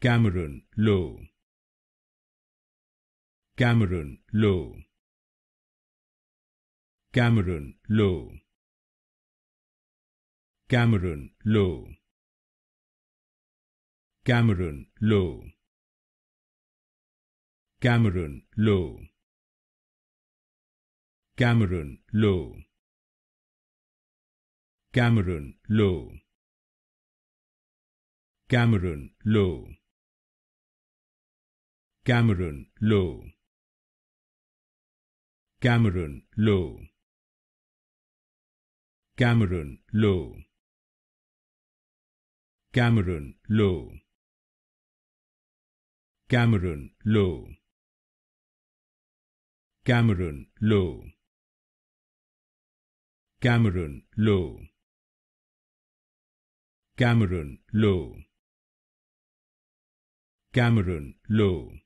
Kameron Loe, Kameron Loe, Kameron Loe, Kameron Loe, Kameron Loe, Kameron Loe, Kameron Loe, Kameron Loe, Kameron Loe, Kameron Loe, Kameron Loe, Kameron Loe, Kameron Loe, Kameron Loe, Kameron Loe, Kameron Loe, Kameron Loe, Kameron Loe,